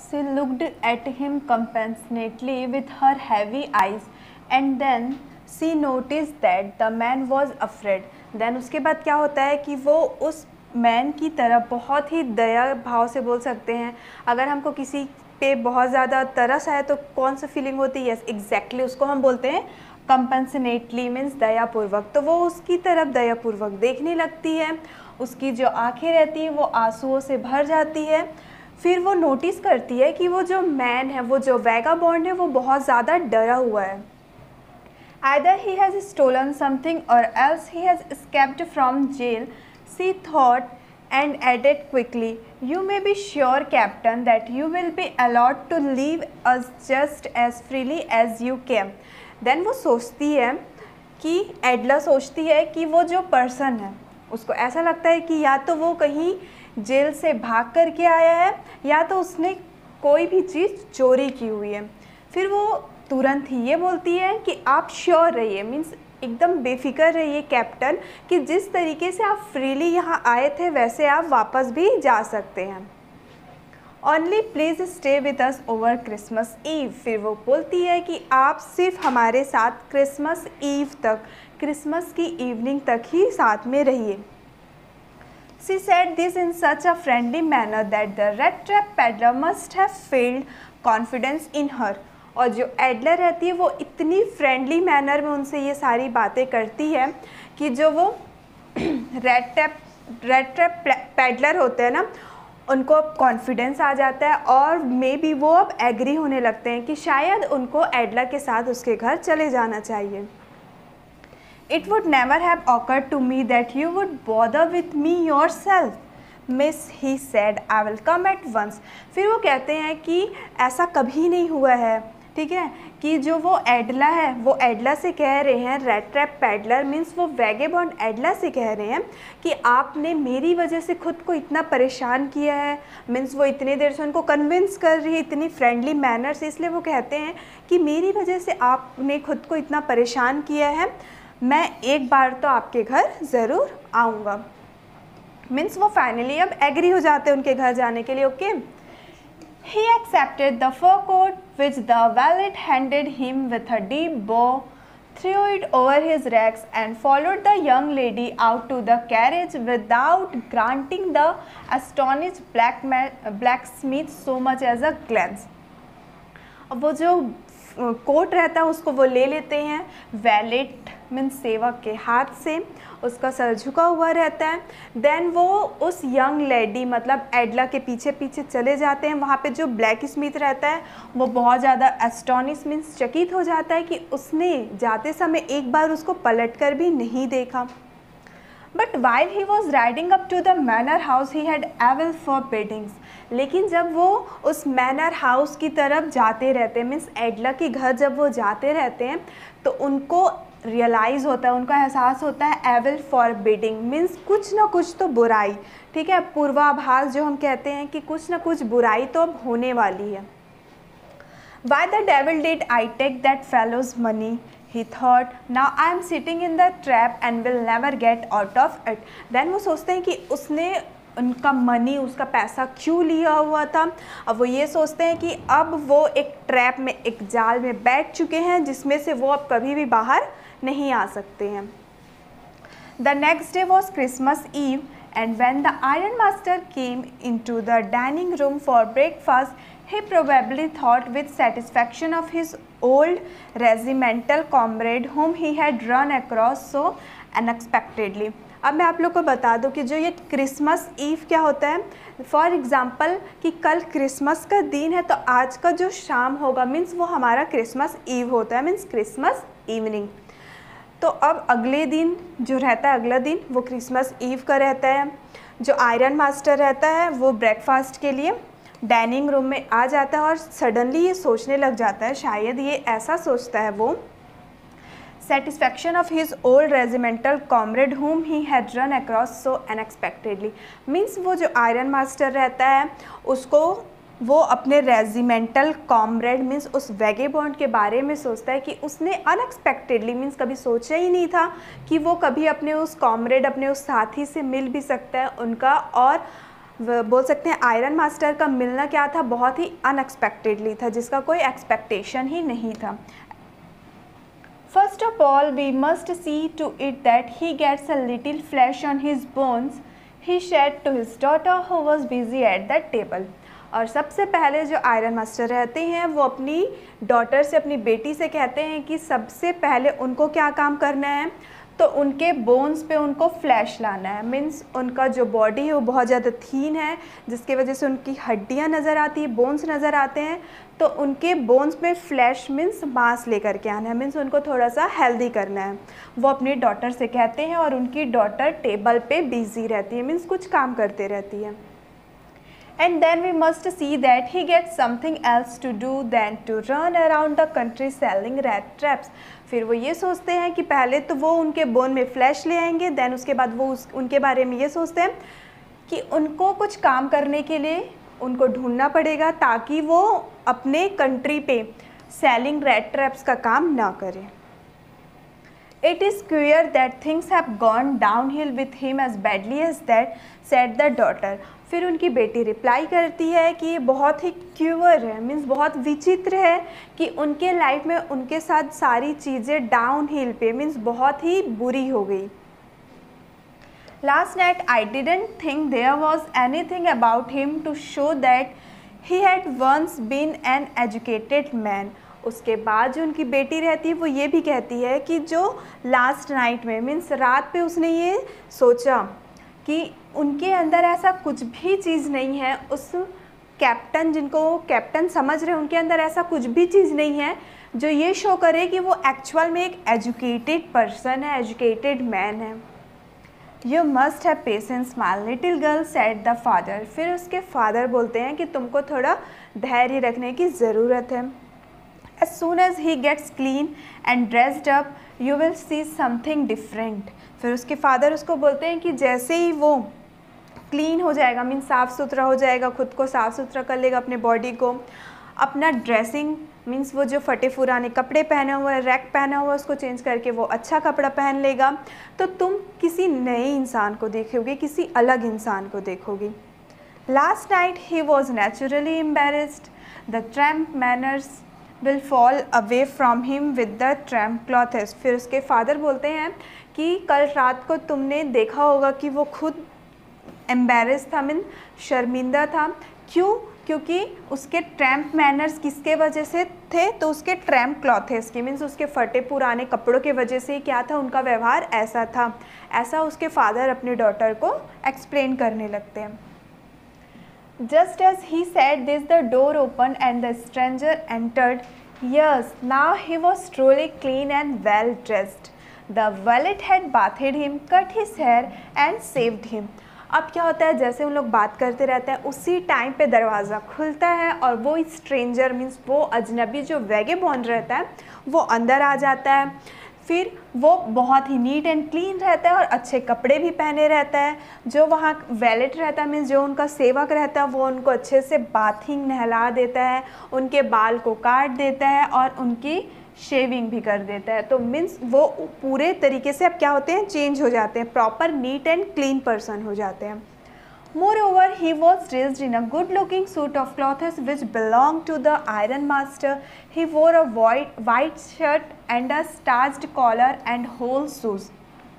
She looked at him compassionately with her heavy eyes, and then she noticed that the man was afraid. Then उसके बाद क्या होता है कि वो उस मैन की तरफ बहुत ही दया भाव से बोल सकते हैं. अगर हमको किसी पे बहुत ज़्यादा तरस आए तो कौन सा फीलिंग होती है? यस एग्जैक्टली, उसको हम बोलते हैं कंपनसनेटली, मीन्स दयापूर्वक. तो वो उसकी तरफ दयापूर्वक देखने लगती है. उसकी जो आंखें रहती हैं वो आंसुओं से भर जाती है. फिर वो नोटिस करती है कि वो जो मैन है, वो जो वैगाबॉन्ड है, वो बहुत ज़्यादा डरा हुआ है. Either he has stolen something or else he has escaped from jail, she thought, and added quickly, "You may be sure, Captain, that you will be allowed to leave us just as freely as you came." Then वो सोचती है कि एडला सोचती है कि वो जो person है, उसको ऐसा लगता है कि या तो वो कहीं जेल से भाग करके आया है या तो उसने कोई भी चीज़ चोरी की हुई है. फिर वो तुरंत ही ये बोलती है कि आप श्योर रहिए, मीन्स एकदम बेफिक्र रहिए कैप्टन, कि जिस तरीके से आप फ्रीली यहाँ आए थे वैसे आप वापस भी जा सकते हैं. Only please stay with us over Christmas Eve. फिर वो बोलती है कि आप सिर्फ हमारे साथ क्रिसमस ईव तक, क्रिसमस की इवनिंग तक ही साथ में रहिए. She said this in such a friendly manner that the red trap peddler must have felt confidence in her. और जो एडलर रहती है वो इतनी फ्रेंडली मैनर में उनसे ये सारी बातें करती है कि जो वो रेड ट्रैप पेडलर होते हैं ना, उनको अब कॉन्फिडेंस आ जाता है और मे बी वो अब एग्री होने लगते हैं कि शायद उनको एडलर के साथ उसके घर चले जाना चाहिए. It would never have occurred to me that you would bother with me yourself, Miss, he said. I will come at once. फिर वो कहते हैं कि ऐसा कभी नहीं हुआ है, ठीक है, कि जो वो एडला है वो एडला से कह रहे हैं, रेड ट्रैप पेडलर मीन्स वो वैगेबॉन्ड एडला से कह रहे हैं कि आपने मेरी वजह से खुद को इतना परेशान किया है. मीन्स वो इतनी देर से उनको कन्विंस कर रही है इतनी फ्रेंडली मैनर से, इसलिए वो कहते हैं कि मेरी वजह से आपने खुद को इतना परेशान किया है, मैं एक बार तो आपके घर ज़रूर आऊँगा. मीन्स वो फाइनली अब एग्री हो जाते हैं उनके घर जाने के लिए. Okay. He accepted the fur coat which the valet handed him with a deep bow, threw it over his legs and followed the young lady out to the carriage without granting the astonished blacksmith so much as a glance. अब वो जो coat रहता है उसको वो ले लेते हैं वैलेट मीन्स सेवक के हाथ से, उसका सर झुका हुआ रहता है. देन वो उस यंग लेडी मतलब एडला के पीछे पीछे चले जाते हैं. वहाँ पे जो ब्लैक स्मिथ रहता है वो बहुत ज़्यादा एस्टोनिश मीन्स चकित हो जाता है कि उसने जाते समय एक बार उसको पलट कर भी नहीं देखा. But while he was riding up to the manor house he had evil forebodings. लेकिन जब वो उस मैनर हाउस की तरफ जाते रहते हैं मीन्स एडला के घर जब वो जाते रहते हैं तो उनको रियलाइज़ होता है, उनका एहसास होता है एवल फॉरबिडिंग मीन्स कुछ ना कुछ तो बुराई, ठीक है, पूर्वाभास जो हम कहते हैं कि कुछ ना कुछ बुराई तो अब होने वाली है. Why the devil did I take that fellow's money? He thought, now I am sitting in the trap and will never get out of it. Then वो सोचते हैं कि उसने उनका मनी, उसका पैसा क्यों लिया हुआ था. अब वो ये सोचते हैं कि अब वो एक ट्रैप में, एक जाल में बैठ चुके हैं जिसमें से वो अब कभी भी बाहर नहीं आ सकते हैं. The next day was Christmas Eve, and when the iron master came into the dining room for breakfast, he probably thought with satisfaction of his old regimental comrade whom he had run across so unexpectedly. अब मैं आप लोग को बता दूं कि जो ये क्रिसमस ईव क्या होता है. फॉर एग्ज़ाम्पल कि कल क्रिसमस का दिन है तो आज का जो शाम होगा मीन्स वो हमारा क्रिसमस ईव होता है, मीन्स क्रिसमस इवनिंग. तो अब अगले दिन जो रहता है, अगला दिन वो क्रिसमस ईव का रहता है. जो आयरन मास्टर रहता है वो ब्रेकफास्ट के लिए डाइनिंग रूम में आ जाता है और सडनली ये सोचने लग जाता है, शायद ये ऐसा सोचता है वो, satisfaction of his old regimental comrade whom he had run across so unexpectedly. Means वो जो आयरन मास्टर रहता है उसको वो अपने रेजिमेंटल कॉमरेड मीन्स उस वैगेबॉन्ड के बारे में सोचता है कि उसने अनएक्सपेक्टेडली मीन्स कभी सोचा ही नहीं था कि वो कभी अपने उस कॉमरेड, अपने उस साथी से मिल भी सकता है उनका, और बोल सकते हैं आयरन मास्टर का मिलना क्या था, बहुत ही अनएक्सपेक्टेडली था, जिसका कोई एक्सपेक्टेशन ही नहीं था। First of all, we must see to it that he gets a little flesh on his bones, he said to his daughter who was busy at the table. और सबसे पहले जो आयरन मास्टर रहते हैं वो अपनी डॉटर से, अपनी बेटी से कहते हैं कि सबसे पहले उनको क्या काम करना है, तो उनके बोन्स पे उनको फ्लैश लाना है। मीन्स उनका जो बॉडी है वो बहुत ज़्यादा थीन है, जिसकी वजह से उनकी हड्डियाँ नज़र आती है, बोन्स नज़र आते हैं, तो उनके बोन्स में फ्लैश मीन्स मांस लेकर के आना है, मीन्स उनको थोड़ा सा हेल्दी करना है। वो अपनी डॉटर से कहते हैं और उनकी डॉटर टेबल पे बिजी रहती है, मीन्स कुछ काम करते रहती है। And then we must see that he gets something else to do than to run around the country selling rat traps. फिर वो ये सोचते हैं कि पहले तो वो उनके बोन में फ्लैश ले आएंगे, देन उसके बाद वो उनके बारे में ये सोचते हैं कि उनको कुछ काम करने के लिए उनको ढूंढना पड़ेगा ताकि वो अपने कंट्री पे सेलिंग रैट ट्रैप्स का काम ना करें। It is queer that things have gone downhill with him as badly as that, said the daughter. फिर उनकी बेटी रिप्लाई करती है कि ये बहुत ही क्यूअर है, मीन्स बहुत विचित्र है कि उनके लाइफ में उनके साथ सारी चीज़ें डाउन हिल पे, मीन्स बहुत ही बुरी हो गई। Last night I didn't think there was anything about him to show that he had once been an educated man. उसके बाद जो उनकी बेटी रहती है वो ये भी कहती है कि जो लास्ट नाइट में, मीन्स रात पे उसने ये सोचा कि उनके अंदर ऐसा कुछ भी चीज़ नहीं है, उस कैप्टन, जिनको कैप्टन समझ रहे हैं, उनके अंदर ऐसा कुछ भी चीज़ नहीं है जो ये शो करे कि वो एक्चुअल में एक एजुकेटेड पर्सन है, एजुकेटेड मैन है। You must have patience my little girl, said the father. फिर उसके फादर बोलते हैं कि तुमको थोड़ा धैर्य रखने की ज़रूरत है। As soon as he gets clean and dressed up, you will see something different. फिर उसके फादर उसको बोलते हैं कि जैसे ही वो क्लीन हो जाएगा, मीन साफ़ सुथरा हो जाएगा, खुद को साफ़ सुथरा कर लेगा, अपने बॉडी को, अपना ड्रेसिंग मीन्स वो जो फटे पुराने कपड़े पहने हुए हैं, रैक पहना हुआ है, उसको चेंज करके वो अच्छा कपड़ा पहन लेगा, तो तुम किसी नए इंसान को देखोगे, किसी अलग इंसान को देखोगी। Last night he was naturally embarrassed. The tramp manners will fall away from him with the tramp clothes. फिर उसके फादर बोलते हैं कि कल रात को तुमने देखा होगा कि वो खुद एम्बेरस था, मीन शर्मिंदा था। क्यों? क्योंकि उसके ट्रैम्प मैनर्स किसके वजह से थे, तो उसके ट्रैम्प क्लॉथेस की, मीन्स उसके फटे पुराने कपड़ों के वजह से क्या था, उनका व्यवहार ऐसा था। ऐसा उसके फादर अपनी डॉटर को एक्सप्लेन करने लगते हैं। Just as he said this, the door opened and the stranger entered. Yes, now he was truly clean and well dressed. The valet had bathed him, cut his hair and shaved him. अब क्या होता है, जैसे उन लोग बात करते रहते हैं उसी टाइम पे दरवाज़ा खुलता है और वो स्ट्रेंजर मीन्स वो अजनबी जो वैगेबॉन्ड रहता है वो अंदर आ जाता है। फिर वो बहुत ही नीट एंड क्लीन रहता है और अच्छे कपड़े भी पहने रहता है। जो वहाँ वैलेट रहता है मीन्स जो उनका सेवक रहता है वो उनको अच्छे से बाथिंग नहला देता है, उनके बाल को काट देता है और उनकी शेविंग भी कर देता है। तो मीन्स वो पूरे तरीके से अब क्या होते हैं, चेंज हो जाते हैं, proper neat and clean person हो जाते हैं। Moreover, he was dressed in a good-looking suit of clothes which belonged to the iron master. He wore a white shirt and a starched collar and whole shoes.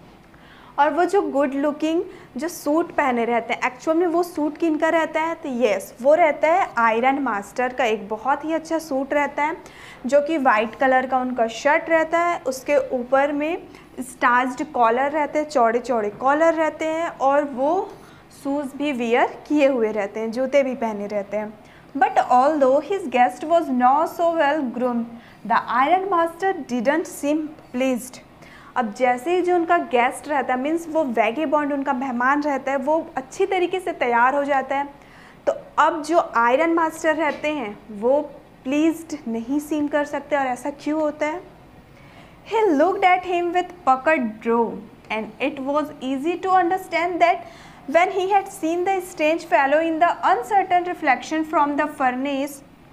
और वो जो good looking जो suit पहने रहते हैं, actual में वो suit किनका रहता है, तो यस वो रहता है आयरन मास्टर का। एक बहुत ही अच्छा सूट रहता है जो कि वाइट कलर का उनका शर्ट रहता है, उसके ऊपर में स्टार्च्ड कॉलर रहते हैं, चौड़े चौड़े कॉलर रहते हैं और वो शूज़ भी वियर किए हुए रहते हैं, जूते भी पहने रहते हैं। But although his guest was not so well groomed, the iron master didn't seem pleased. अब जैसे ही जो उनका गेस्ट रहता है मीन्स वो वैगेबॉन्ड उनका मेहमान रहता है, वो अच्छी तरीके से तैयार हो जाता है, तो अब जो आयरन मास्टर रहते हैं वो प्लीज्ड नहीं सीम कर सकते। और ऐसा क्यों होता है? He looked at him with puckered brow, and it was easy to understand that when he had seen the strange fellow in the uncertain reflection from the furnace,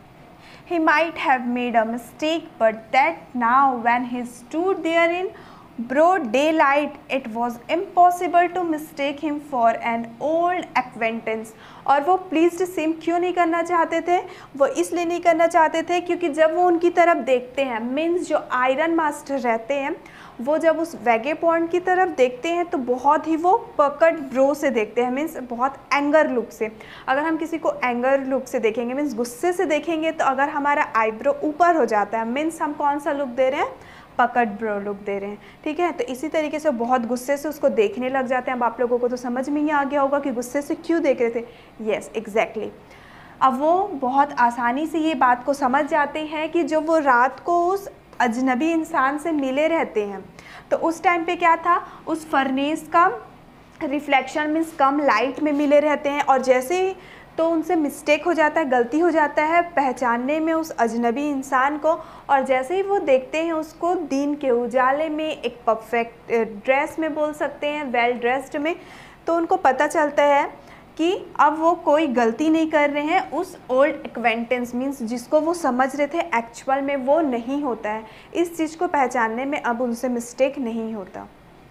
he might have made a mistake, but that now when he stood there in broad daylight, it was impossible to mistake him for an old acquaintance. और वो pleased SIM क्यों नहीं करना चाहते थे? वो इसलिए नहीं करना चाहते थे क्योंकि जब वो उनकी तरफ देखते हैं, मीन्स जो आयरन मास्टर रहते हैं वो जब उस वैगेबॉन्ड की तरफ देखते हैं तो बहुत ही वो पकड़ ब्रो से देखते हैं, मीन्स बहुत एंगर लुक से। अगर हम किसी को एंगर लुक से देखेंगे, मीन्स गुस्से से देखेंगे, तो अगर हमारा आईब्रो ऊपर हो जाता है, मीन्स हम कौन सा लुक दे रहे हैं? पकड़ ब्रो लुक दे रहे हैं, ठीक है। तो इसी तरीके से बहुत गुस्से से उसको देखने लग जाते हैं। अब आप लोगों को तो समझ में ही आ गया होगा कि गुस्से से क्यों देख रहे थे। Yes, exactly. अब वो बहुत आसानी से ये बात को समझ जाते हैं कि जो वो रात को उस अजनबी इंसान से मिले रहते हैं, तो उस टाइम पे क्या था, उस फर्नेस का रिफ्लेक्शन मीन्स कम लाइट में मिले रहते हैं, और जैसे ही तो उनसे मिस्टेक हो जाता है, गलती हो जाता है पहचानने में उस अजनबी इंसान को, और जैसे ही वो देखते हैं उसको दिन के उजाले में एक परफेक्ट ड्रेस में बोल सकते हैं, वेल ड्रेस्ड में, तो उनको पता चलता है कि अब वो कोई गलती नहीं कर रहे हैं। उस ओल्ड एक्वेंटेंस मीन्स जिसको वो समझ रहे थे एक्चुअल में वो नहीं होता है। इस चीज़ को पहचानने में अब उनसे मिस्टेक नहीं होता।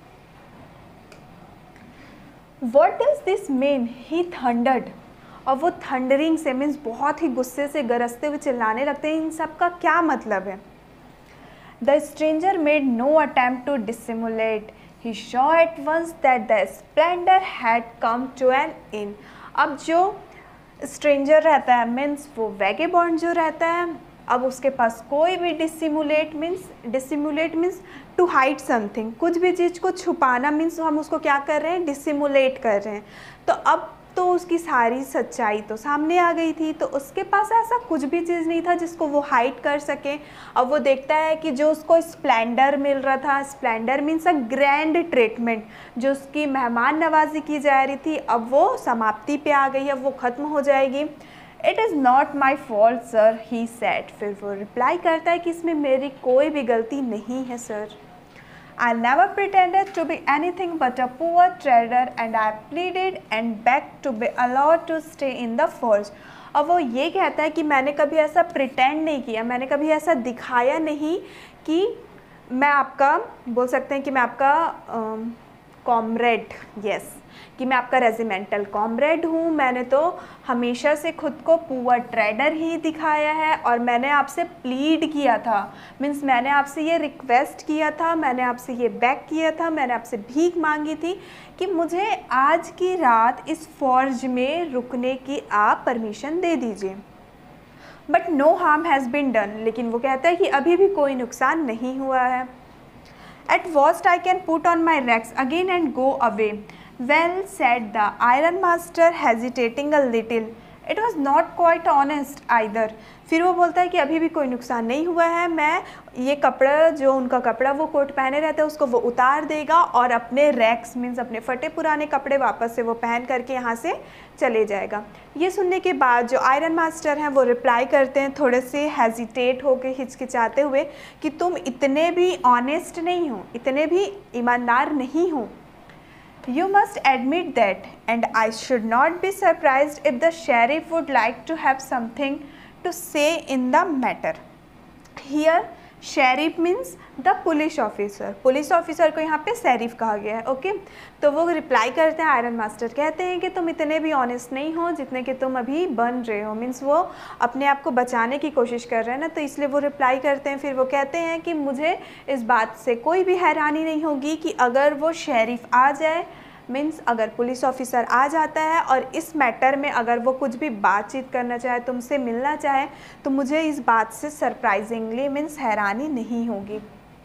What does this mean? He thundered. और वो थंडरिंग से मीन्स बहुत ही गुस्से से गरजते हुए चिल्लाने लगते हैं। इन सब का क्या मतलब है? The stranger made no attempt to dissimulate. He saw at once that the splendor had come to an end. अब जो स्ट्रेंजर रहता है मीन्स वो वैगेबॉन्ड जो रहता है, अब उसके पास कोई भी dissimulate means to hide something, कुछ भी चीज़ को छुपाना मीन्स हम उसको क्या कर रहे हैं? डिसिमुलेट कर रहे हैं। तो अब तो उसकी सारी सच्चाई तो सामने आ गई थी, तो उसके पास ऐसा कुछ भी चीज़ नहीं था जिसको वो हाइड कर सके। अब वो देखता है कि जो उसको स्प्लेंडर मिल रहा था, splendour means a grand treatment, जो उसकी मेहमान नवाजी की जा रही थी, अब वो समाप्ति पे आ गई, अब वो ख़त्म हो जाएगी। It is not my fault sir, he said. फिर वो रिप्लाई करता है कि इसमें मेरी कोई भी गलती नहीं है sir. I never pretended to be anything but a poor trader and I pleaded and begged to be allowed to stay in the forge. अब वो ये कहता है कि मैंने कभी ऐसा प्रिटेंड नहीं किया, मैंने कभी ऐसा दिखाया नहीं कि मैं आपका बोल सकते हैं कि मैं आपका कॉमरेड, यस, कि मैं आपका रेजिमेंटल कॉमरेड हूँ। मैंने तो हमेशा से खुद को पुअर ट्रेडर ही दिखाया है, और मैंने आपसे प्लीड किया था, मीन्स मैंने आपसे ये रिक्वेस्ट किया था, मैंने आपसे ये बेग किया था, मैंने आपसे भीख मांगी थी कि मुझे आज की रात इस फॉर्ज में रुकने की आप परमिशन दे दीजिए। But no harm has been done, लेकिन वो कहता है कि अभी भी कोई नुकसान नहीं हुआ है। At worst I can put on my rags again and go away. Well, said the iron master, hesitating a little. It was not quite honest either. फिर वो बोलता है कि अभी भी कोई नुकसान नहीं हुआ है, मैं ये कपड़ा जो उनका कपड़ा वो कोट पहने रहते हैं उसको वो उतार देगा और अपने रैक्स मीन्स अपने फटे पुराने कपड़े वापस से वो पहन करके यहाँ से चले जाएगा। ये सुनने के बाद जो आयरन मास्टर हैं वो रिप्लाई करते हैं थोड़े से हेजिटेट होके, हिचकिचाते हुए, कि तुम इतने भी ऑनेस्ट नहीं हो, इतने भी ईमानदार नहीं हो। You must admit that, and I should not be surprised if the sheriff would like to have something to say in the matter. Here, sheriff means the police officer. Police officer को यहाँ पे sheriff कहा गया है, okay. तो वो reply करते हैं, आयरन मास्टर कहते हैं कि तुम इतने भी ऑनेस्ट नहीं हो जितने कि तुम अभी बन रहे हो, मीन्स वो अपने आप को बचाने की कोशिश कर रहे हैं ना, तो इसलिए वो रिप्लाई करते हैं। फिर वो कहते हैं कि मुझे इस बात से कोई भी हैरानी नहीं होगी कि अगर वो शेरिफ आ जाए, मीन्स अगर पुलिस ऑफिसर आ जाता है और इस मैटर में अगर वो कुछ भी बातचीत करना चाहे, तुमसे मिलना चाहे, तो मुझे इस बात से सरप्राइजिंगली मीन्स हैरानी नहीं होगी।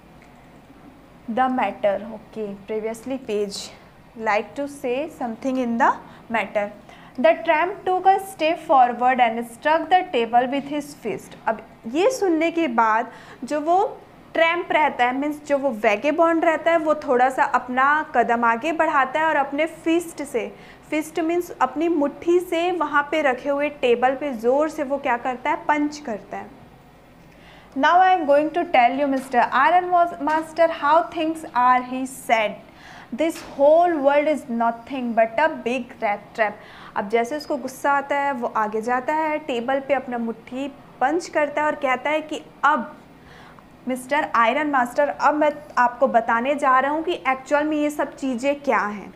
The matter, okay, previously page, like to say something in the matter. The tramp took a step forward and struck the table with his fist. अब ये सुनने के बाद जो वो ट्रैम्प रहता है मीन्स जो वो वैगेबॉन्ड रहता है वो थोड़ा सा अपना कदम आगे बढ़ाता है और अपने फिस्ट से, फिस्ट मीन्स अपनी मुट्ठी से वहाँ पे रखे हुए टेबल पे ज़ोर से वो क्या करता है, पंच करता है। Now I am going to tell you mister iron master how things are, he said, this whole world is nothing but a big rat trap. अब जैसे उसको गुस्सा आता है वो आगे जाता है, टेबल पे अपना मुट्ठी पंच करता है और कहता है कि अब मिस्टर आयरन मास्टर, अब मैं आपको बताने जा रहा हूँ कि एक्चुअल में ये सब चीज़ें क्या हैं।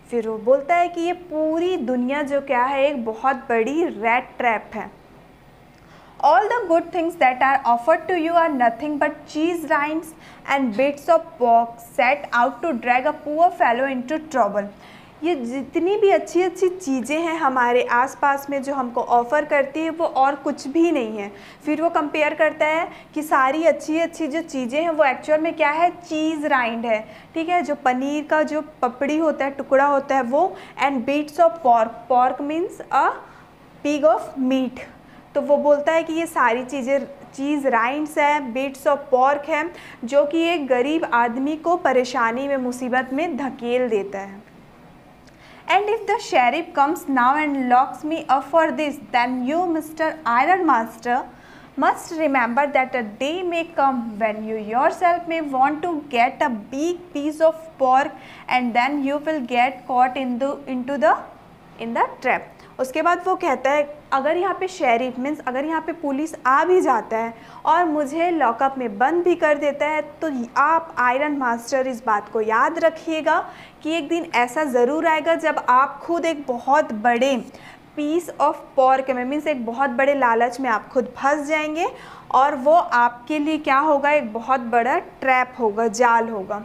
फिर वो बोलता है कि ये पूरी दुनिया जो क्या है, एक बहुत बड़ी रैट ट्रैप है। All the good things that are offered to you are nothing but cheese rinds and bits of pork set out to drag a poor fellow into trouble। ये जितनी भी अच्छी अच्छी चीज़ें हैं हमारे आसपास में जो हमको ऑफ़र करती है वो और कुछ भी नहीं है। फिर वो कंपेयर करता है कि सारी अच्छी अच्छी जो चीज़ें हैं वो एक्चुअल में क्या है, चीज़ राइंड है, ठीक है, जो पनीर का जो पपड़ी होता है, टुकड़ा होता है वो, and bits of pork, pork means a pig of meat. तो वो बोलता है कि ये सारी चीज़ें चीज़ राइंड्स हैं, बीट्स ऑफ पॉर्क हैं, जो कि एक गरीब आदमी को परेशानी में, मुसीबत में धकेल देता है। And if the sheriff comes now and locks me up for this, then you mister iron master must remember that a day may come when you yourself may want to get a big piece of pork and then you will get caught in the trap। उसके बाद वो कहता है अगर यहाँ पे sheriff means अगर यहाँ पे पुलिस आ भी जाता है और मुझे लॉकअप में बंद भी कर देता है, तो आप आयरन मास्टर इस बात को याद रखिएगा कि एक दिन ऐसा ज़रूर आएगा जब आप खुद एक बहुत बड़े पीस ऑफ पॉर्क में मीन्स एक बहुत बड़े लालच में आप खुद फंस जाएंगे और वो आपके लिए क्या होगा, एक बहुत बड़ा ट्रैप होगा, जाल होगा।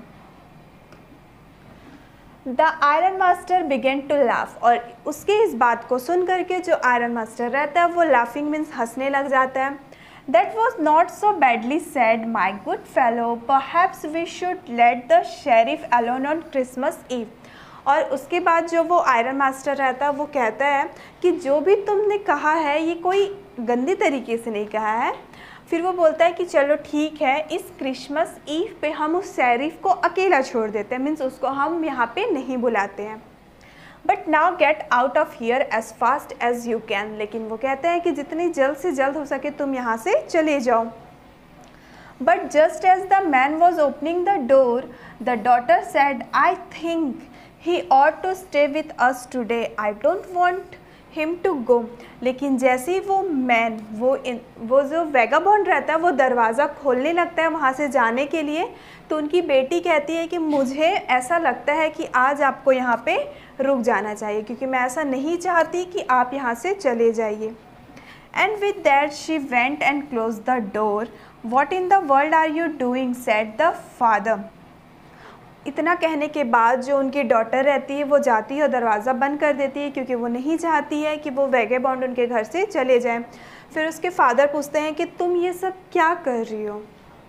The iron master began to laugh, और उसके इस बात को सुन करके जो आयरन मास्टर रहता है वो लाफिंग मीन्स हंसने लग जाता है। That was not so badly said my good fellow, perhaps we should let the sheriff alone on Christmas Eve. और उसके बाद जो वो आयरन मास्टर रहता है वो कहता है कि जो भी तुमने कहा है ये कोई गंदी तरीके से नहीं कहा है। फिर वो बोलता है कि चलो ठीक है, इस क्रिसमस ईव पे हम उस शेरिफ को अकेला छोड़ देते हैं, मीन्स उसको हम यहाँ पे नहीं बुलाते हैं। But now get out of here as fast as you can, लेकिन वो कहते हैं कि जितनी जल्द से जल्द हो सके तुम यहाँ से चले जाओ। But just as the man was opening the door the daughter said, I think he ought to stay with us today, I don't want him to go। लेकिन जैसे ही वो मैन वो जो वेगाबॉन्ड रहता है वो दरवाज़ा खोलने लगता है वहाँ से जाने के लिए, तो उनकी बेटी कहती है कि मुझे ऐसा लगता है कि आज आपको यहाँ पे रुक जाना चाहिए क्योंकि मैं ऐसा नहीं चाहती कि आप यहाँ से चले जाइए। And with that she went and close the door. What in the world are you doing, said the father. इतना कहने के बाद जो उनकी डॉटर रहती है वो जाती है और दरवाज़ा बंद कर देती है क्योंकि वो नहीं चाहती है कि वो वेगेबॉन्ड उनके घर से चले जाएं। फिर उसके फादर पूछते हैं कि तुम ये सब क्या कर रही हो।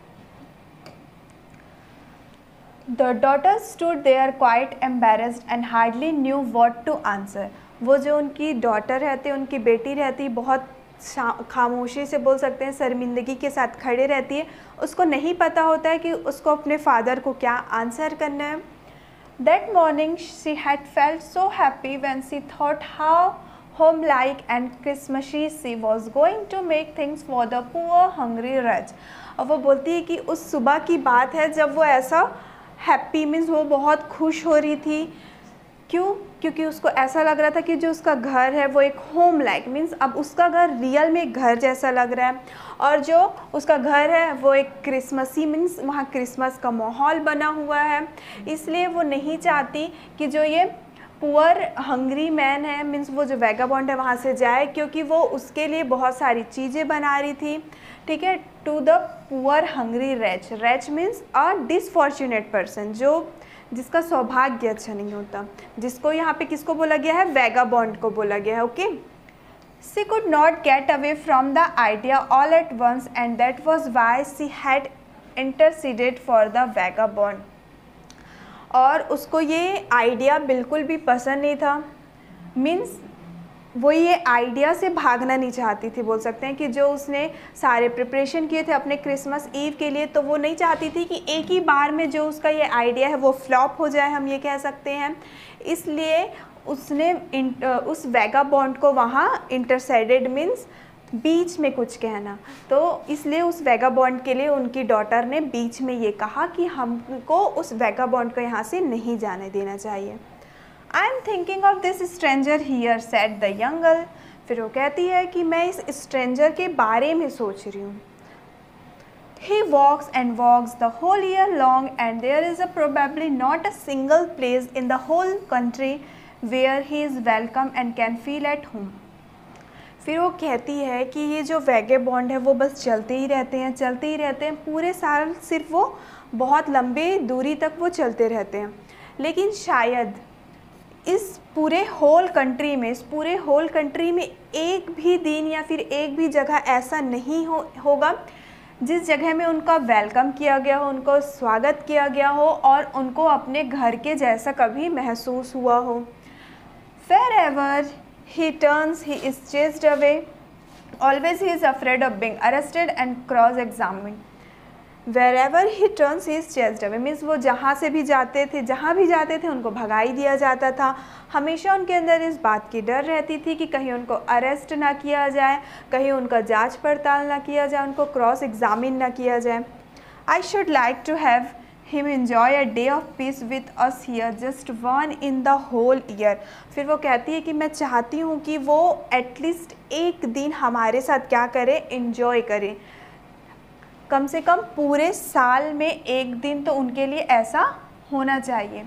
The daughter stood there quite embarrassed and hardly knew what to answer. वो जो उनकी डॉटर रहती है, उनकी बेटी रहती है, बहुत खामोशी से बोल सकते हैं, शर्मिंदगी के साथ खड़े रहती है। उसको नहीं पता होता है कि उसको अपने फादर को क्या आंसर करना है। That morning she had felt so happy when she thought how homelike and Christmasy she was going to make things for the poor hungry wretch. और वो बोलती है कि उस सुबह की बात है जब वो ऐसा हैप्पी मीन्स वो बहुत खुश हो रही थी। क्यों? क्योंकि उसको ऐसा लग रहा था कि जो उसका घर है वो एक होम लाइक मीन्स अब उसका घर रियल में घर जैसा लग रहा है, और जो उसका घर है वो एक क्रिसमसी मीन्स वहाँ क्रिसमस का माहौल बना हुआ है। इसलिए वो नहीं चाहती कि जो ये पुअर हंग्री मैन है मीन्स वो जो वेगाबॉन्ड है वहाँ से जाए, क्योंकि वो उसके लिए बहुत सारी चीज़ें बना रही थी, ठीक है। To the poor hungry wretch, wretch means a disfortunate person, जो जिसका सौभाग्य अच्छा नहीं होता, जिसको यहाँ पे किसको बोला गया है, वेगाबॉन्ड को बोला गया है। Okay, she could not get away from the idea all at once and that was why she had interceded for the vagabond. और उसको ये आइडिया बिल्कुल भी पसंद नहीं था, मीन्स वो ये आइडिया से भागना नहीं चाहती थी, बोल सकते हैं कि जो उसने सारे प्रिपरेशन किए थे अपने क्रिसमस ईव के लिए, तो वो नहीं चाहती थी कि एक ही बार में जो उसका ये आइडिया है वो फ्लॉप हो जाए, हम ये कह सकते हैं। इसलिए उसने उस वेगाबॉन्ड को वहाँ इंटरसाइडेड मीन्स बीच में कुछ कहना, तो इसलिए उस वेगाबॉन्ड के लिए उनकी डॉटर ने बीच में ये कहा कि हमको उस वेगाबॉन्ड को यहाँ से नहीं जाने देना चाहिए। I am thinking of this stranger here, said the young girl. फिर वो कहती है कि मैं इस स्ट्रेंजर के बारे में सोच रही हूँ। He walks and walks the whole year long, and there is probably not a single place in the whole country where he is welcome and can feel at home. फिर वो कहती है कि ये जो वैगेबॉन्ड है वो बस चलते ही रहते हैं पूरे साल, सिर्फ वो बहुत लंबे दूरी तक वो चलते रहते हैं, लेकिन शायद इस पूरे होल कंट्री में एक भी दिन या फिर एक भी जगह ऐसा नहीं होगा जिस जगह में उनका वेलकम किया गया हो, उनको स्वागत किया गया हो और उनको अपने घर के जैसा कभी महसूस हुआ हो. Wherever he turns, he is chased away. Always he is afraid of being arrested and cross-examined. Wherever he turns, he is chased away. Means वो जहाँ भी जाते थे उनको भगा ही दिया जाता था. हमेशा उनके अंदर इस बात की डर रहती थी कि कहीं उनको अरेस्ट ना किया जाए, कहीं उनका जांच पड़ताल ना किया जाए, उनको क्रॉस एग्जामिन ना किया जाए. I should like to have him enjoy a day of peace with us here, just one in the whole year. फिर वो कहती है कि मैं चाहती हूँ कि वो एटलीस्ट एक दिन हमारे साथ क्या करे, इन्जॉय करें. कम से कम पूरे साल में एक दिन तो उनके लिए ऐसा होना चाहिए.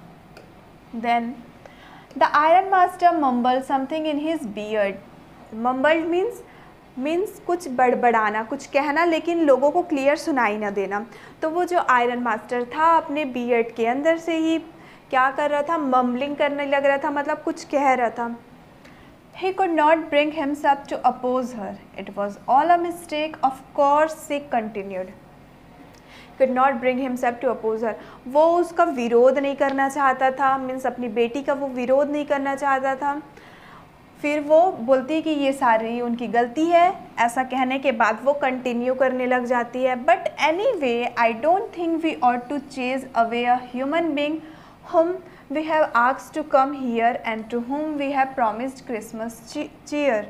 Then the iron master mumble something in his beard. Mumbled means कुछ बड़बड़ाना, कुछ कहना लेकिन लोगों को क्लियर सुनाई ना देना. तो वो जो आयरन मास्टर था अपने बियर्ड के अंदर से ही क्या कर रहा था, मम्बलिंग करने लग रहा था, मतलब कुछ कह रहा था. He could not bring himself to oppose her. It was all a mistake. Of course, she continued. Could not bring himself to oppose her. वो उसका विरोध नहीं करना चाहता था, मीन्स अपनी बेटी का वो विरोध नहीं करना चाहता था. फिर वो बोलती कि ये सारी उनकी गलती है. ऐसा कहने के बाद वो कंटिन्यू करने लग जाती है. But anyway, I don't think we ought to chase away a human being whom we have asked to come here and to whom we have promised Christmas cheer.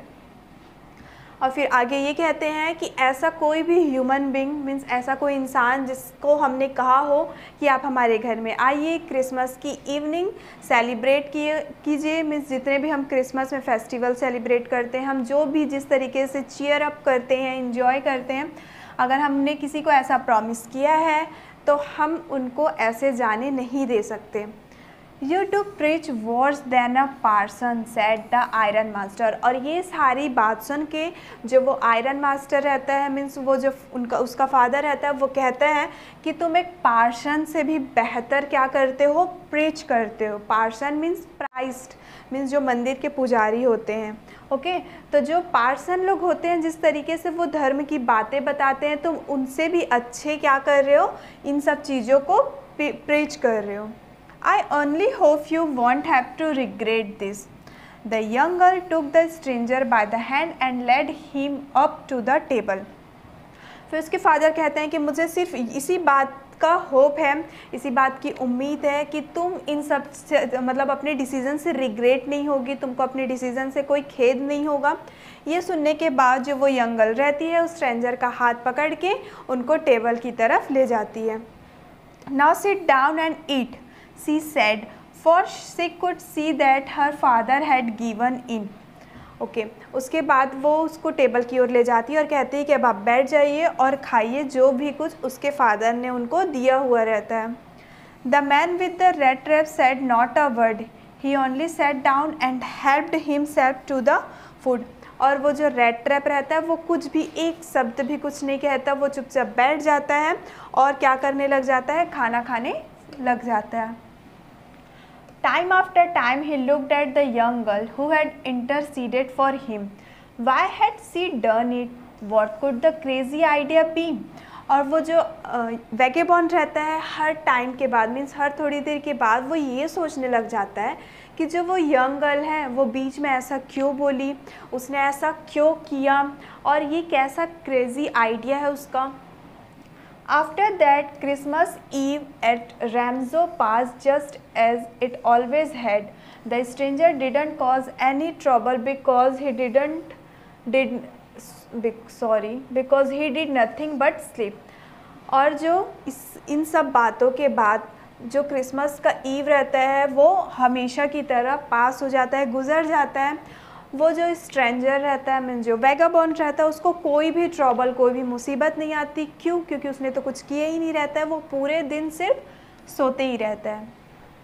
और फिर आगे ये कहते हैं कि ऐसा कोई भी ह्यूमन बीइंग मीन्स ऐसा कोई इंसान जिसको हमने कहा हो कि आप हमारे घर में आइए, क्रिसमस की इवनिंग सेलिब्रेट कीजिए. मीन्स जितने भी हम क्रिसमस में फेस्टिवल सेलिब्रेट करते हैं, हम जो भी जिस तरीके से चीयर अप करते हैं, इंजॉय करते हैं, अगर हमने किसी को ऐसा प्रॉमिस किया है तो हम उनको ऐसे जाने नहीं दे सकते. You do preach worse than a parson, said the iron master. और ये सारी बात सुन के जो वो आयरन मास्टर रहता है, मीन्स वो जो उसका फादर रहता है, वो कहता है कि तुम एक पार्सन से भी बेहतर क्या करते हो, प्रीच करते हो. पार्सन मीन्स प्राइस्ट, मीन्स जो मंदिर के पुजारी होते हैं. ओके तो जो पार्सन लोग होते हैं जिस तरीके से वो धर्म की बातें बताते हैं, तुम उनसे भी अच्छे क्या कर रहे हो, इन सब चीज़ों को प्रीच कर रहे हो. I only hope you won't have to regret this. The young girl took the stranger by the hand and led him up to the table. फिर उसके फादर कहते हैं कि मुझे सिर्फ इसी बात का होप है, इसी बात की उम्मीद है कि तुम इन सब से मतलब अपने डिसीज़न से रिग्रेट नहीं होगी, तुमको अपने डिसीज़न से कोई खेद नहीं होगा. ये सुनने के बाद जो वो यंग गर्ल रहती है उस स्ट्रेंजर का हाथ पकड़ के उनको टेबल की तरफ ले जाती है. Now sit down and eat, she said, for she could see that her father had given in. Okay उसके बाद वो उसको टेबल की ओर ले जाती है और कहती है कि अब आप बैठ जाइए और खाइए जो भी कुछ उसके फादर ने उनको दिया हुआ रहता है. The man with the red trap said not a word, he only set down and helped himself to the food. और वो जो रेड ट्रैप रहता है वो कुछ भी एक शब्द भी कुछ नहीं कहता, वो चुपचाप बैठ जाता है और क्या करने लग जाता है, खाना खाने लग जाता है. Time after time he looked at the young girl who had interceded for him. Why had she done it? What could the crazy idea be? और वो जो वैगेबॉन्ड रहता है हर टाइम के बाद मीन्स हर थोड़ी देर के बाद वो ये सोचने लग जाता है कि जो वो यंग गर्ल है वो बीच में ऐसा क्यों बोली, उसने ऐसा क्यों किया और ये कैसा क्रेजी आइडिया है उसका. After that, Christmas Eve at Ramshaw passed just as it always had. The stranger didn't cause any trouble because he did nothing but sleep. और जो इन सब बातों के बाद जो क्रिसमस का ईव रहता है वो हमेशा की तरह पास हो जाता है, गुजर जाता है वो जो स्ट्रेंजर रहता है, मीन्स जो वैगाबॉन्ड रहता है, उसको कोई भी ट्रबल, कोई भी मुसीबत नहीं आती। क्यों? क्योंकि उसने तो कुछ किया ही नहीं रहता है, वो पूरे दिन सिर्फ सोते ही रहता है।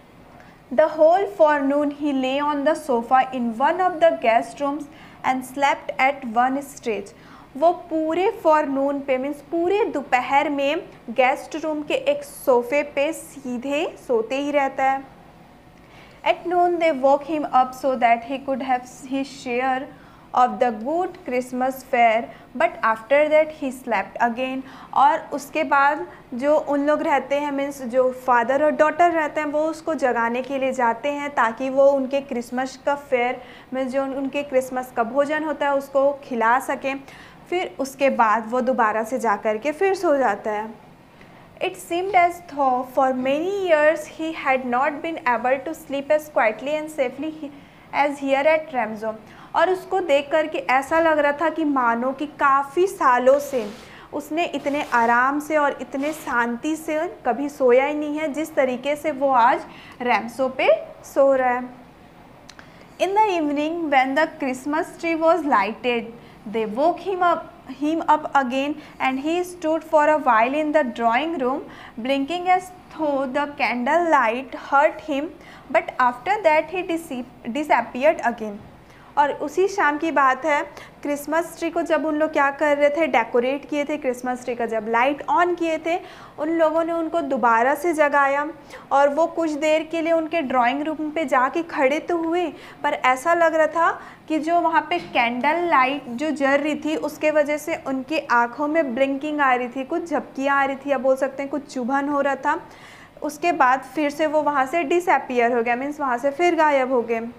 The whole forenoon he lay on the sofa in one of the guest rooms and slept at one stage. वो पूरे फॉरनून पे, मीन्स पूरे दोपहर में गेस्ट रूम के एक सोफ़े पे सीधे सोते ही रहता है। At noon they woke him up so that he could have his share of the good Christmas fare, but after that he slept again। और उसके बाद जो उन लोग रहते हैं, मीन्स जो फादर और डॉटर रहते हैं, वो उसको जगाने के लिए जाते हैं ताकि वो उनके क्रिसमस का फेयर, मीन्स जो उनके क्रिसमस का भोजन होता है उसको खिला सकें। फिर उसके बाद वो दोबारा से जा कर के फिर सो जाता है। It seemed as though for many years he had not been able to sleep as quietly and safely as here at Ramsau। और उसको देख कर के ऐसा लग रहा था कि मानो कि काफ़ी सालों से उसने इतने आराम से और इतने शांति से कभी सोया ही नहीं है जिस तरीके से वो आज रैमसो पे सो रहा है। In the evening when the Christmas tree was lighted, they woke him up again, and he stood for a while in the drawing room blinking as though the candle light hurt him, but after that he disappeared again। और उसी शाम की बात है, Christmas tree को जब उन लोग क्या कर रहे थे, डेकोरेट किए थे, क्रिसमस ट्री का जब लाइट ऑन किए थे, उन लोगों ने उनको दोबारा से जगाया और वो कुछ देर के लिए उनके ड्राइंग रूम पे जाके खड़े तो हुए, पर ऐसा लग रहा था कि जो वहाँ पे कैंडल लाइट जो जल रही थी उसके वजह से उनकी आँखों में ब्लिंकिंग आ रही थी, कुछ झपकियाँ आ रही थी, या बोल सकते हैं कुछ चुभन हो रहा था। उसके बाद फिर से वो वहाँ से डिसअपियर हो गया, मीन्स वहाँ से फिर गायब हो गए।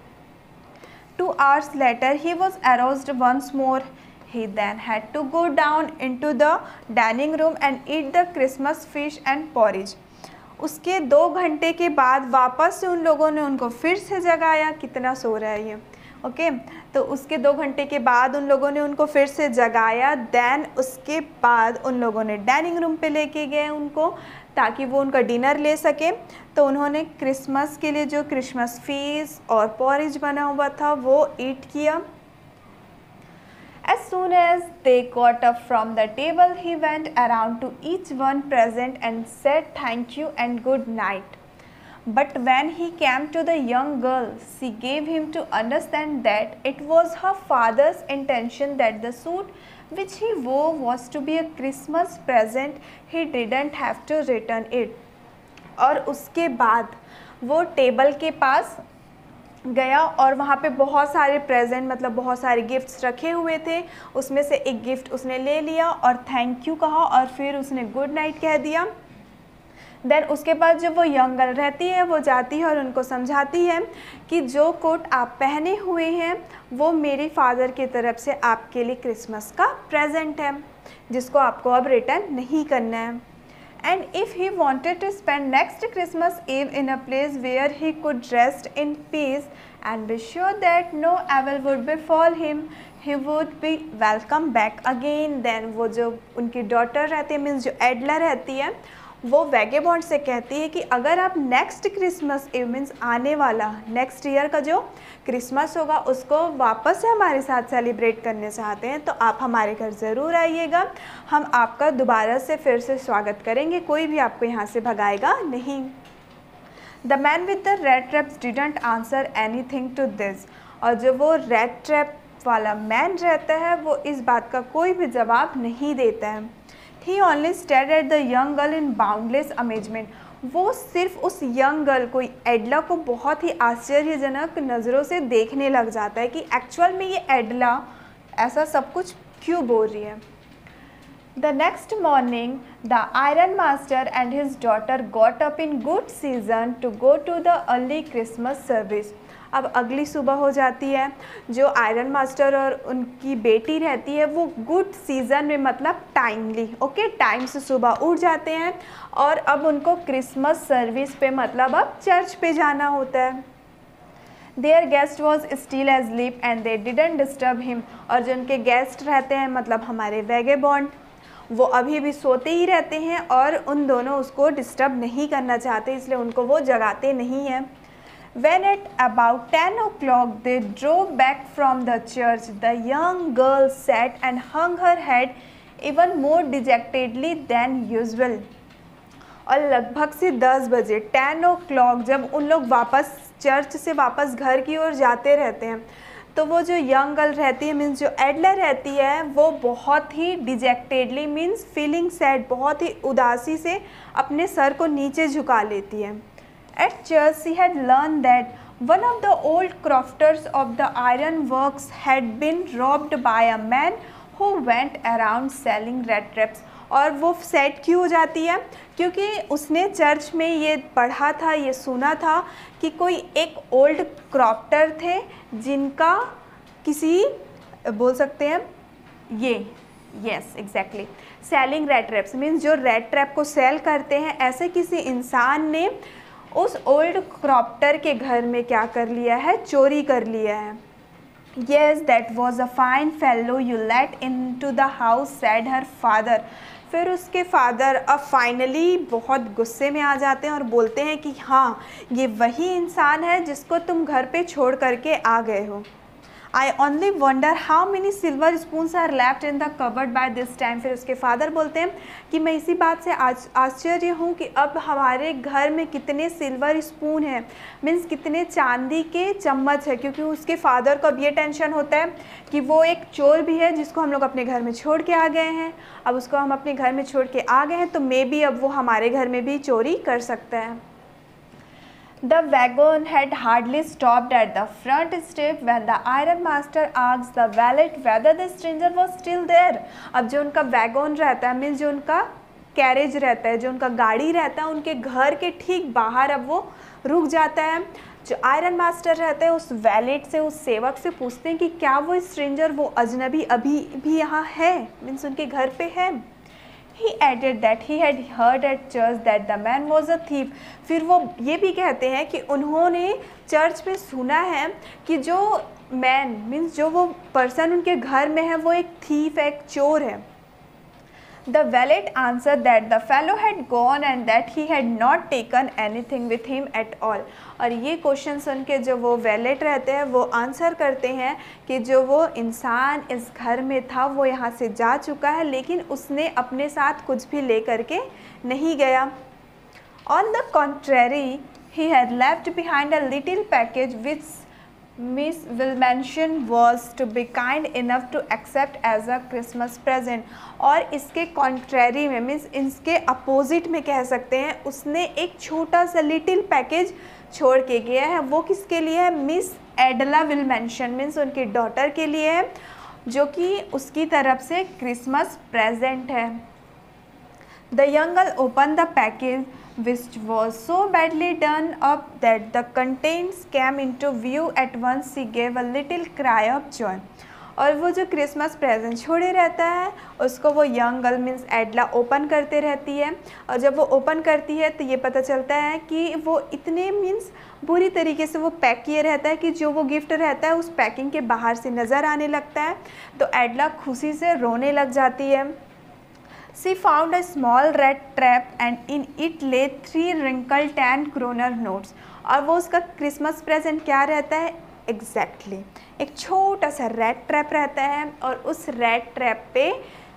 2 hours later he was aroused once more। He then had to go down into the dining room and eat the Christmas fish and porridge। उसके 2 घंटे के बाद वापस से उन लोगों ने उनको फिर से जगाया। कितना सो रहा है ये, ओके। तो उसके 2 घंटे के बाद उन लोगों ने उनको फिर से जगाया। देन उसके बाद उन लोगों ने डाइनिंग रूम पे लेके गए उनको ताकि वो उनका डिनर ले सके। तो उन्होंने क्रिसमस के लिए जो क्रिसमस फीस और पॉरेज बना हुआ था वो ईट किया। As soon as they got up from the table, he went around to each one present and said thank you and good night। But when he came to the young girl, she gave him to understand that it was her father's intention that the suit which he wore was to be a Christmas present, he didn't have to return it। और उसके बाद वो table के पास गया और वहाँ पे बहुत सारे प्रेजेंट, मतलब बहुत सारे गिफ्ट्स रखे हुए थे, उसमें से एक गिफ्ट उसने ले लिया और थैंक यू कहा और फिर उसने गुड नाइट कह दिया। देन उसके बाद जब वो यंग गर्ल रहती है वो जाती है और उनको समझाती है कि जो कोट आप पहने हुए हैं वो मेरे फादर की तरफ से आपके लिए क्रिसमस का प्रेजेंट है जिसको आपको अब रिटर्न नहीं करना है। And if he wanted to spend next Christmas Eve in a place where he could rest in peace and be sure that no evil would befall him, he would be welcome back again। Then वो जो उनकी daughter रहती है, means जो एडला रहती है, वो वैगेबॉन्ड से कहती है कि अगर आप नेक्स्ट क्रिसमस ईव, मीन्स आने वाला नेक्स्ट ईयर का जो क्रिसमस होगा उसको वापस से हमारे साथ सेलिब्रेट करने चाहते हैं तो आप हमारे घर ज़रूर आइएगा, हम आपका दोबारा से फिर से स्वागत करेंगे, कोई भी आपको यहाँ से भगाएगा नहीं। The man with the red traps didn't answer anything to this. और जो वो रेड ट्रैप वाला मैन रहता है वो इस बात का कोई भी जवाब नहीं देता है। He only stared at the young girl in boundless amazement। वो सिर्फ उस यंग गर्ल को, एडला को, बहुत ही आश्चर्यजनक नज़रों से देखने लग जाता है कि एक्चुअल में ये एडला ऐसा सब कुछ क्यों बोल रही है। The next morning, the iron master and his daughter got up in good season to go to the early Christmas service। अब अगली सुबह हो जाती है, जो आयरन मास्टर और उनकी बेटी रहती है वो गुड सीज़न में, मतलब टाइमली, ओके, टाइम से सुबह उठ जाते हैं और अब उनको क्रिसमस सर्विस पे, मतलब अब चर्च पे जाना होता है। Their guest was still asleep and they didn't disturb him। और जो उनके गेस्ट रहते हैं, मतलब हमारे वैगेबॉन्ड, वो अभी भी सोते ही रहते हैं और उन दोनों उसको डिस्टर्ब नहीं करना चाहते, इसलिए उनको वो जगाते नहीं हैं। When at about 10 o'clock they drove back from the church, the young girl sat and hung her head even more dejectedly than usual. और लगभग से 10 बजे 10 o'clock जब उन लोग वापस चर्च से वापस घर की ओर जाते रहते हैं, तो वो जो यंग गर्ल रहती है मीन्स जो एडला रहती है, वो बहुत ही डिजेक्टेडली मीन्स फीलिंग सैड, बहुत ही उदासी से अपने सर को नीचे झुका लेती है. At church, she had learned that one of the old crofters of the iron works had been robbed by a man who went around selling rat traps. और वो सेट क्यों हो जाती है? क्योंकि उसने चर्च में ये पढ़ा था, ये सुना था कि कोई एक ओल्ड क्रॉफ्टर थे जिनका किसी बोल सकते हैं ये yes exactly selling rat traps means जो रेट ट्रैप को सेल करते हैं, ऐसे किसी इंसान ने उस ओल्ड क्रॉफ्टर के घर में क्या कर लिया है? चोरी कर लिया है. Yes, that was a fine fellow you let into the house, said her father. फिर उसके फादर अब फाइनली बहुत गुस्से में आ जाते हैं और बोलते हैं कि हाँ, ये वही इंसान है जिसको तुम घर पे छोड़ करके आ गए हो. I only wonder how many silver spoons are left in the cupboard by this time. फिर उसके फादर बोलते हैं कि मैं इसी बात से आश्चर्य हूँ कि अब हमारे घर में कितने सिल्वर स्पून हैं, मीन्स कितने चांदी के चम्मच है, क्योंकि उसके फादर को अब ये टेंशन होता है कि वो एक चोर भी है जिसको हम लोग अपने घर में छोड़ के आ गए हैं. अब उसको हम अपने घर में छोड़ के आ गए हैं तो मे बी अब वो हमारे घर में भी चोरी कर सकता है. The wagon had hardly stopped at the front step when the iron master asked the valet whether the stranger was still there. अब जो उनका वैगन रहता है मीन्स जो उनका कैरेज रहता है, जो उनका गाड़ी रहता है, उनके घर के ठीक बाहर अब वो रुक जाता है. जो आयरन मास्टर रहते हैं उस वैलेट से, उस सेवक से पूछते हैं कि क्या वो स्ट्रेंजर, वो अजनबी अभी भी यहाँ है, मीन्स उनके घर पे है. He added that he had heard at church that the man was a thief. फिर वो ये भी कहते हैं कि उन्होंने चर्च में सुना है कि जो मैन मीन्स जो वो पर्सन उनके घर में है वो एक थीफ है, एक चोर है. The valet answered that the fellow had gone and that he had not taken anything with him at all. और ये क्वेश्चन सुन के जो वो वैलेट रहते हैं वो आंसर करते हैं कि जो वो इंसान इस घर में था वो यहाँ से जा चुका है, लेकिन उसने अपने साथ कुछ भी ले करके नहीं गया. On the contrary, he had left behind a little package which Miss Wilmansion was to be kind enough to accept as a Christmas present. और इसके कॉन्ट्रेरी में मीन्स इसके अपोजिट में कह सकते हैं, उसने एक छोटा सा लिटिल पैकेज छोड़ के गया है. वो किसके लिए है? मिस एडला विलमेंशन मीन्स उनकी डॉटर के लिए है, जो कि उसकी तरफ से क्रिसमस प्रेजेंट है. The young girl opened the package, which was so badly done up that the contents came into view at once. She gave a little cry of joy. और वो जो क्रिसमस प्रेजेंट छोड़े रहता है उसको वो young girl means Edla open करते रहती है. और जब वो ओपन करती है तो ये पता चलता है कि वो इतने मीन्स बुरी तरीके से वो पैक किए रहता है कि जो वो गिफ्ट रहता है उस पैकिंग के बाहर से नज़र आने लगता है. तो एडला खुशी से रोने लग जाती है. She found a small rat trap and in it lay 3 wrinkled 10 kroner notes. और वो उसका क्रिसमस प्रेजेंट क्या रहता है? एग्जैक्टली एक छोटा सा रैट ट्रैप रहता है और उस रैट ट्रैप पे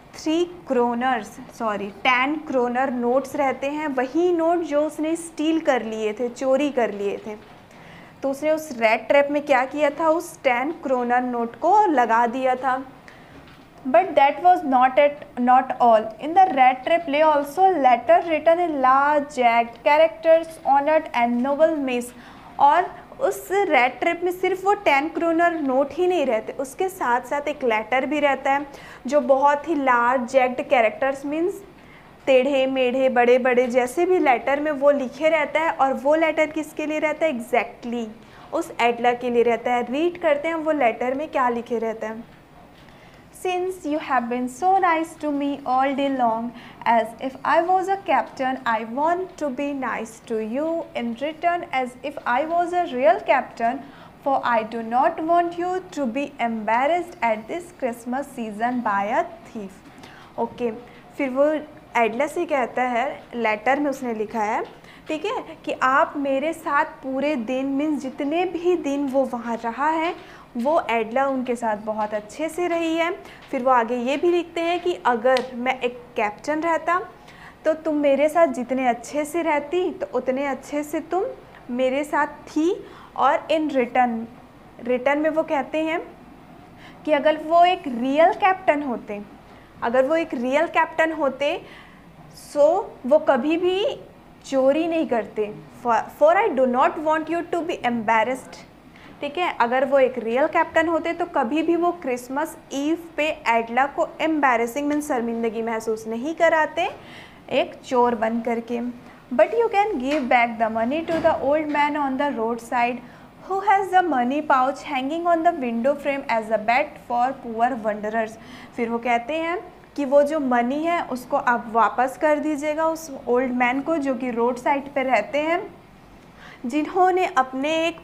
10 क्रोनर नोट्स रहते हैं, वही नोट जो उसने स्टील कर लिए थे, चोरी कर लिए थे. तो उसने उस रैट ट्रैप में क्या किया था? उस 10 क्रोनर नोट को लगा दिया था. But that was not all. In the rat trap lay also a letter written in large jagged characters, honored and noble miss. और उस रैट ट्रैप में सिर्फ वो 10 क्रोनर नोट ही नहीं रहते, उसके साथ साथ एक लेटर भी रहता है जो बहुत ही लार्ज जैग्ड कैरेक्टर्स मीन्स टेढ़े मेढ़े बड़े बड़े जैसे भी लेटर में वो लिखे रहता है. और वो लेटर किसके लिए रहता है? एग्जैक्टली उस एडला के लिए रहता है. रीड करते हैं वो लेटर में क्या लिखे रहता है. Since you have been so nice to me all day long, as if I was a captain, I want to be nice to you in return as if I was a real captain, for I do not want you to be embarrassed at this Christmas season by a thief. Okay, फिर वो एडला से कहता है, letter में उसने लिखा है ठीक है, कि आप मेरे साथ पूरे दिन मीन्स जितने भी दिन वो वहाँ रहा है वो एडला उनके साथ बहुत अच्छे से रही है। फिर वो आगे ये भी लिखते हैं कि अगर मैं एक कैप्टन रहता तो तुम मेरे साथ जितने अच्छे से रहती तो उतने अच्छे से तुम मेरे साथ थी। और इन रिटर्न में वो कहते हैं कि अगर वो एक रियल कैप्टन होते सो वो कभी भी चोरी नहीं करते। For I do not want you to be embarrassed. ठीक है, अगर वो एक रियल कैप्टन होते तो कभी भी वो क्रिसमस ईव पे एडला को एम्बेरसिंग मीन्स शर्मिंदगी महसूस नहीं कराते एक चोर बन करके। But you can give back the money to the old man on the road side who has the money pouch hanging on the window frame as a bait for poor wanderers. फिर वो कहते हैं कि वो जो money है उसको आप वापस कर दीजिएगा उस ओल्ड मैन को जो कि रोड साइड पे रहते हैं, जिन्होंने अपने एक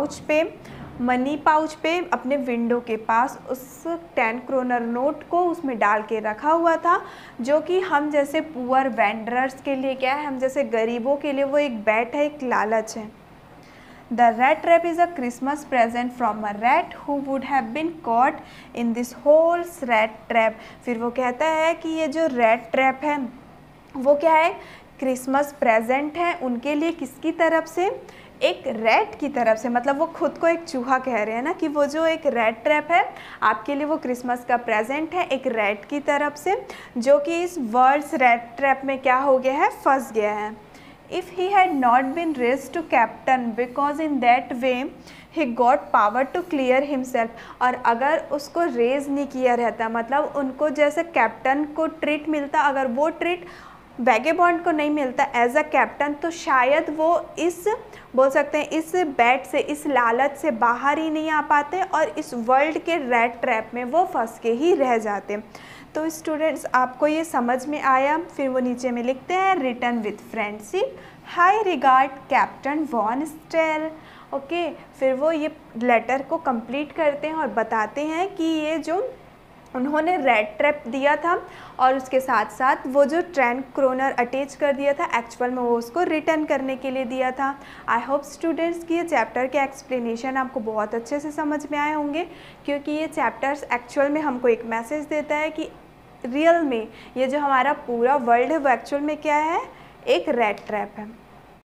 मनी पाउच पे अपने विंडो के पास उस 10 क्रोनर नोट को उसमें डाल के रखा हुआ था, जो कि हम जैसे पुअर वेंडरर्स के लिए क्या है, हम जैसे गरीबों के लिए वो एक बैट है, एक लालच है। The rat trap is a Christmas present from a rat who would have been caught in this whole rat trap। फिर वो कहता है कि ये जो rat trap है वो क्या है, क्रिसमस प्रेजेंट है उनके लिए। किसकी तरफ से, एक रैट की तरफ से। मतलब वो खुद को एक चूहा कह रहे हैं ना कि वो जो एक रैट ट्रैप है आपके लिए वो क्रिसमस का प्रेजेंट है एक रैट की तरफ से, जो कि इस वर्ड्स रैट ट्रैप में क्या हो गया है, फंस गया है। If he had not been raised to captain because in that way he got power to clear himself। और अगर उसको रेज नहीं किया रहता, मतलब उनको जैसे कैप्टन को ट्रीट मिलता, अगर वो ट्रीट वैगेबॉन्ड को नहीं मिलता एज अ कैप्टन, तो शायद वो इस बोल सकते हैं इस बैट से, इस लालच से बाहर ही नहीं आ पाते और इस वर्ल्ड के रैट ट्रैप में वो फंस के ही रह जाते। तो स्टूडेंट्स आपको ये समझ में आया। फिर वो नीचे में लिखते हैं return with friendship, high regard captain von Stahle. Okay, फिर वो ये लेटर को कंप्लीट करते हैं और बताते हैं कि ये जो उन्होंने रेड ट्रैप दिया था और उसके साथ साथ वो जो 10 क्रोनर अटैच कर दिया था एक्चुअल में वो उसको रिटर्न करने के लिए दिया था। आई होप स्टूडेंट्स कि ये चैप्टर के एक्सप्लेनेशन आपको बहुत अच्छे से समझ में आए होंगे, क्योंकि ये चैप्टर्स एक्चुअल में हमको एक मैसेज देता है कि रियल में ये जो हमारा पूरा वर्ल्ड है वो एक्चुअल में क्या है, एक रेड ट्रैप है।